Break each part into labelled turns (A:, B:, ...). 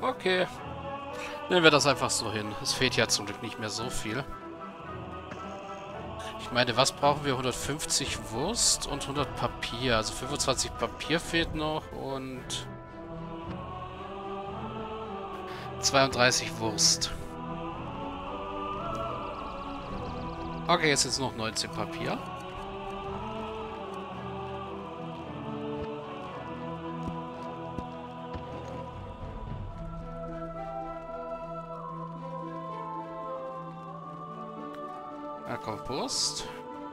A: Okay. Nehmen wir das einfach so hin. Es fehlt ja zum Glück nicht mehr so viel. Ich meine, was brauchen wir? 150 Wurst und 100 Papier. Also 25 Papier fehlt noch und 32 Wurst. Okay, jetzt ist noch 19 Papier. Ja, Kompost.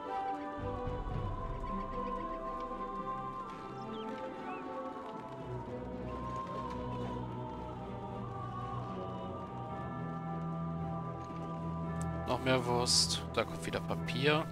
A: Noch mehr Wurst. Da kommt wieder Papier.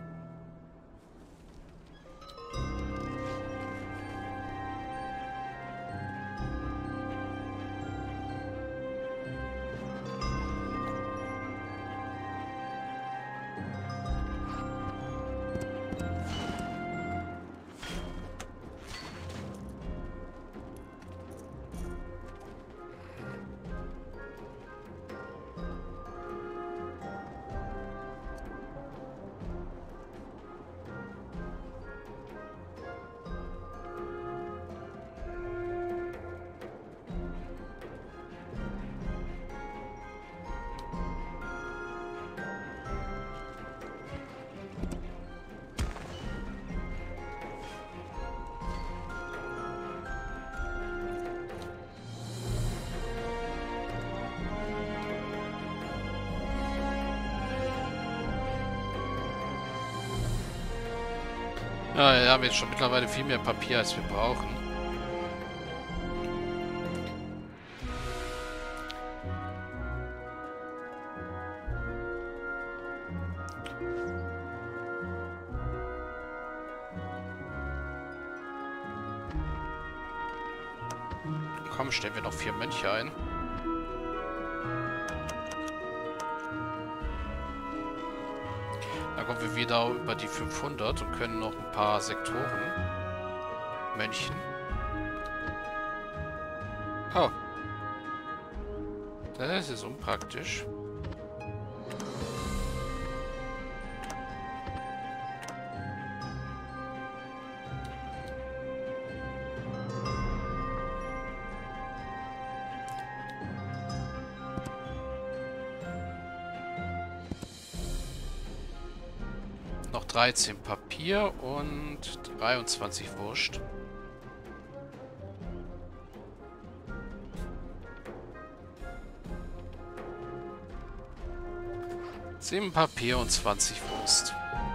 A: Ja, wir haben jetzt schon mittlerweile viel mehr Papier, als wir brauchen. Komm, stellen wir noch 4 Mönche ein. Dann kommen wir wieder über die 500 und können noch ein paar Sektoren mönchen. Oh. Das ist unpraktisch. Noch 13 Papier und 23 Wurst. Sieben Papier und 20 Wurst.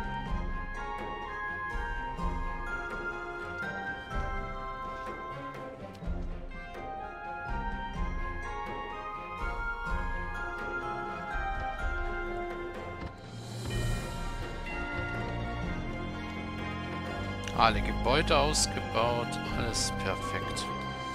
A: Alle Gebäude ausgebaut, alles perfekt.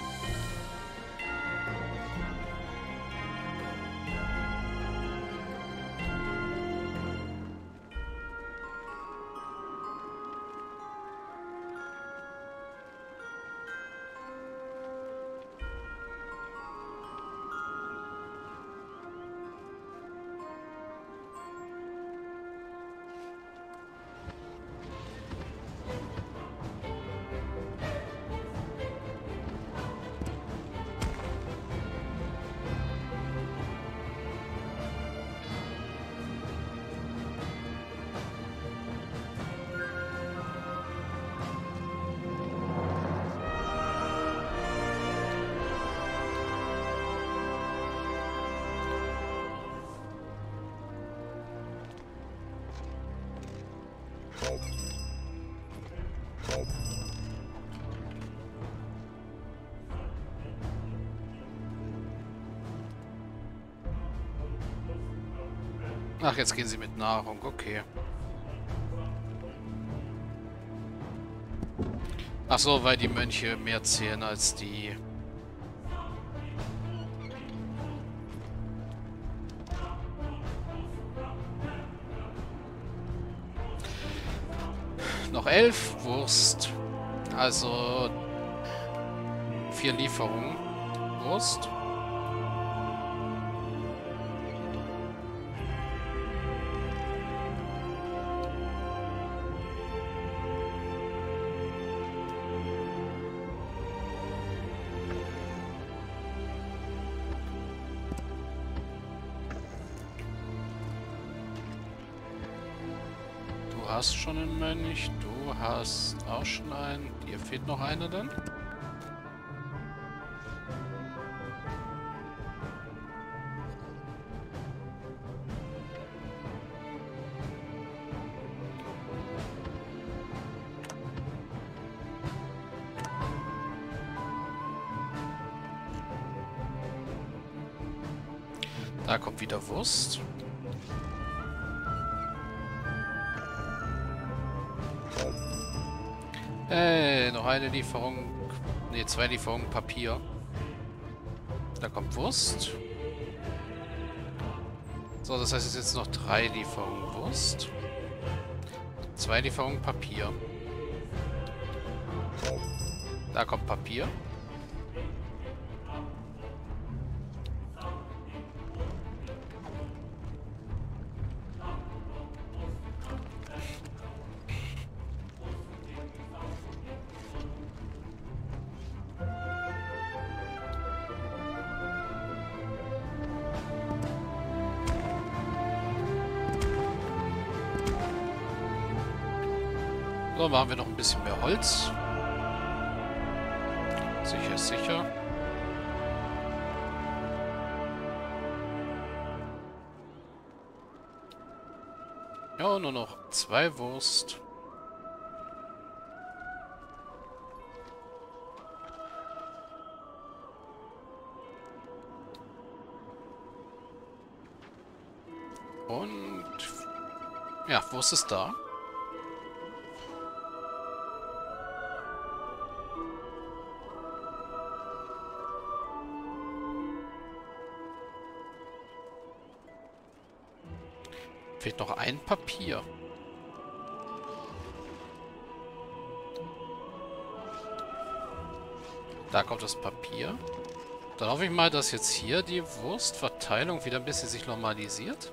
A: Ach, jetzt gehen sie mit Nahrung, okay. Ach so, weil die Mönche mehr zählen als die... Noch 11 Wurst. Also 4 Lieferungen Wurst. hast schon einen Mönch. Du hast auch schon einen. Dir fehlt noch einer dann. Da kommt wieder Wurst. Hey, noch eine Lieferung. Ne, 2 Lieferungen Papier. Da kommt Wurst. So, das heißt, es sind jetzt noch 3 Lieferungen Wurst. 2 Lieferungen Papier. Da kommt Papier. So, machen wir noch ein bisschen mehr Holz. Sicher ist sicher. Ja, nur noch 2 Wurst. Und ja, Wurst ist da. Fehlt noch ein Papier. Da kommt das Papier. Dann hoffe ich mal, dass jetzt hier die Wurstverteilung wieder ein bisschen sich normalisiert.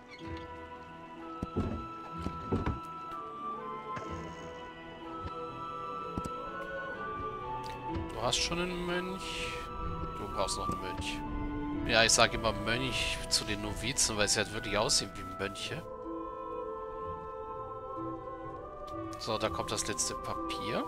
A: Du hast schon einen Mönch. Du brauchst noch einen Mönch. Ja, ich sage immer Mönch zu den Novizen, weil sie halt wirklich aussehen wie Mönche. So, da kommt das letzte Papier.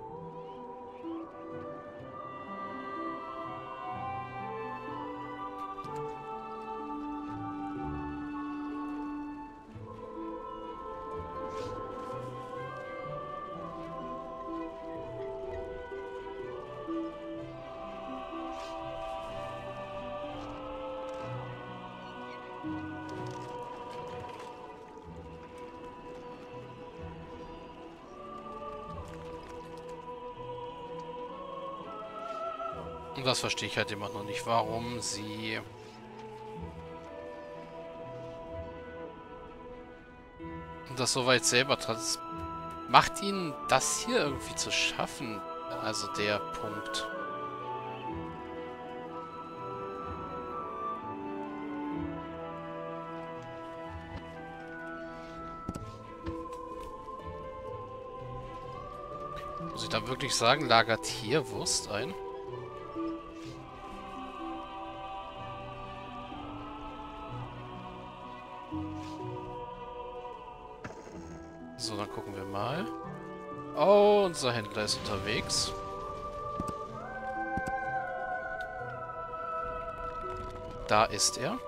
A: Und das verstehe ich halt immer noch nicht, warum sie das soweit selber macht ihnen das hier irgendwie zu schaffen. Also der Punkt. Muss ich da wirklich sagen, lagert hier Wurst ein? So, dann gucken wir mal. Oh, unser Händler ist unterwegs. Da ist er.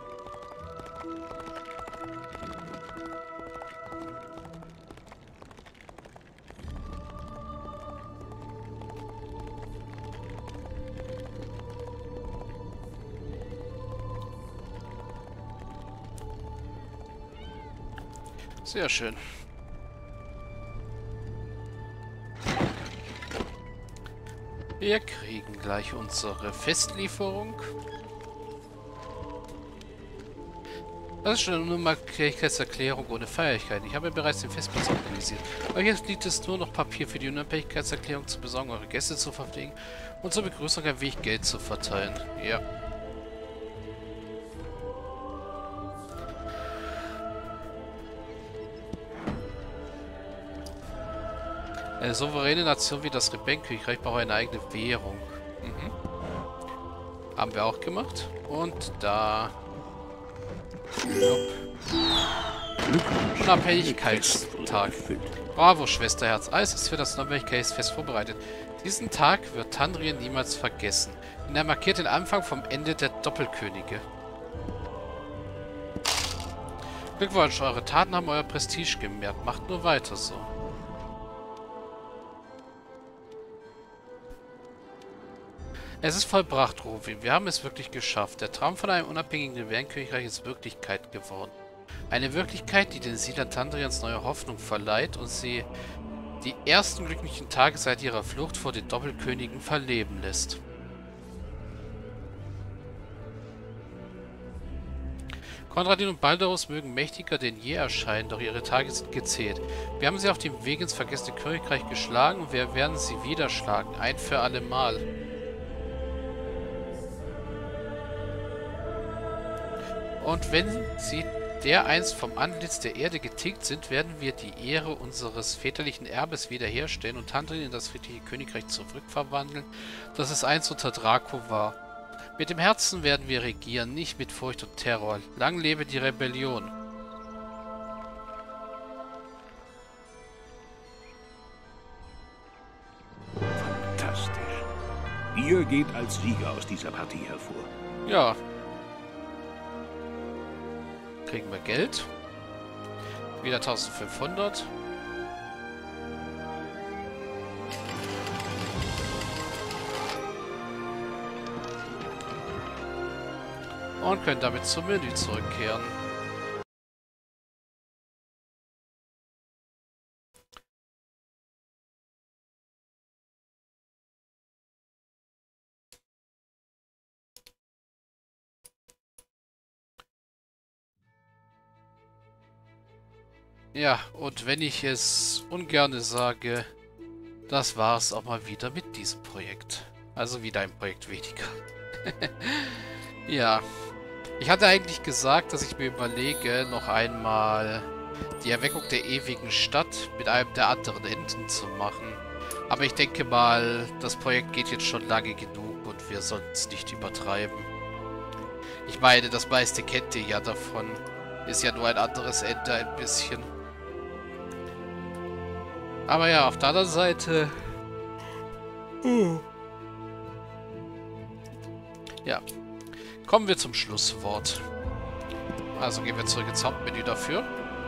A: Sehr schön. Wir kriegen gleich unsere Festlieferung. Das ist schon eine Unabhängigkeitserklärung ohne Feierlichkeiten. Ich habe bereits den Festplatz organisiert. Aber jetzt liegt es nur noch Papier für die Unabhängigkeitserklärung zu besorgen, eure Gäste zu verpflegen und zur Begrüßung ein wenig Geld zu verteilen. Ja. Eine souveräne Nation wie das Rebellenkönigreich braucht eine eigene Währung. Mhm. Haben wir auch gemacht. Und da... Unabhängigkeitstag. Tag. Bravo, Schwesterherz. Alles ist für das Nordwärtsfest vorbereitet. Diesen Tag wird Tandrien niemals vergessen. Und er markiert den Anfang vom Ende der Doppelkönige. Glückwunsch, eure Taten haben euer Prestige gemehrt. Macht nur weiter so. Es ist vollbracht, Rowin. Wir haben es wirklich geschafft. Der Traum von einem unabhängigen Riverenkönigreich ist Wirklichkeit geworden. Eine Wirklichkeit, die den Siedlern Tandriens neue Hoffnung verleiht und sie die ersten glücklichen Tage seit ihrer Flucht vor den Doppelkönigen verleben lässt. Konradin und Balderus mögen mächtiger denn je erscheinen, doch ihre Tage sind gezählt. Wir haben sie auf dem Weg ins vergessene Königreich geschlagen und wir werden sie wieder schlagen, ein für alle Mal. Und wenn sie dereinst vom Antlitz der Erde getilgt sind, werden wir die Ehre unseres väterlichen Erbes wiederherstellen und Tandrien in das friedliche Königreich zurückverwandeln, das es einst unter Draco war. Mit dem Herzen werden wir regieren, nicht mit Furcht und Terror. Lang lebe die Rebellion.
B: Fantastisch. Ihr geht als Sieger aus dieser Partie hervor.
A: Ja. Kriegen wir Geld. Wieder 1500. Und können damit zum Menü zurückkehren. Ja, und wenn ich es ungerne sage, das war es auch mal wieder mit diesem Projekt. Also wieder ein Projekt weniger. Ja. Ich hatte eigentlich gesagt, dass ich mir überlege, noch einmal die Erweckung der ewigen Stadt mit einem der anderen Enden zu machen. Aber ich denke mal, das Projekt geht jetzt schon lange genug und wir sollten es nicht übertreiben. Ich meine, das meiste kennt ihr ja davon. Ist ja nur ein anderes Ende ein bisschen. Aber ja, auf der anderen Seite... Ja. Kommen wir zum Schlusswort. Also gehen wir zurück ins Hauptmenü dafür.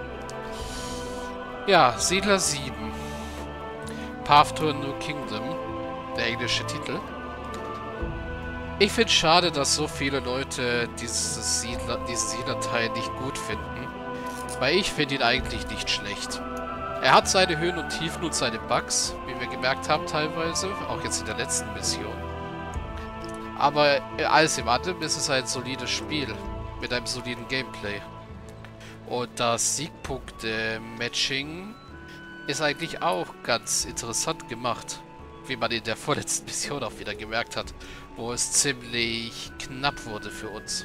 A: Ja, Siedler 7. Path to a New Kingdom. Der englische Titel. Ich finde es schade, dass so viele Leute diesen Siedlerteil nicht gut finden. Weil ich finde ihn eigentlich nicht schlecht. Er hat seine Höhen und Tiefen und seine Bugs, wie wir gemerkt haben teilweise. Auch jetzt in der letzten Mission. Aber alles im allem ist es ein solides Spiel mit einem soliden Gameplay. Und das Siegpunkte-Matching ist eigentlich auch ganz interessant gemacht. Wie man in der vorletzten Mission auch wieder gemerkt hat, wo es ziemlich knapp wurde für uns.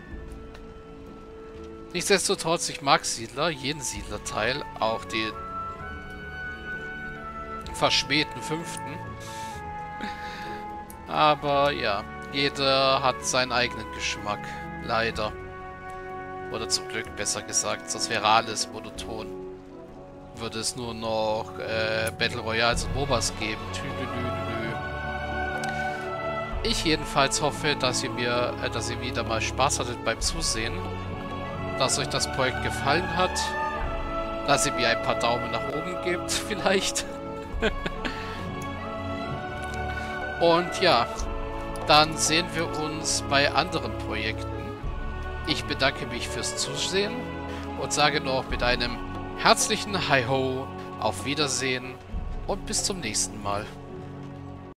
A: Nichtsdestotrotz, ich mag Siedler, jeden Siedlerteil, auch den verschmähten 5. Aber ja, jeder hat seinen eigenen Geschmack. Leider. Oder zum Glück, besser gesagt. Das wäre alles monoton. Würde es nur noch Battle Royals und MOBAs geben. Tüdelülülü. Ich jedenfalls hoffe, dass ihr wieder mal Spaß hattet beim Zusehen. Dass euch das Projekt gefallen hat. Dass ihr mir ein paar Daumen nach oben gebt, vielleicht. Und ja, dann sehen wir uns bei anderen Projekten. Ich bedanke mich fürs Zusehen und sage noch mit einem herzlichen Hi-Ho, auf Wiedersehen und bis zum nächsten Mal.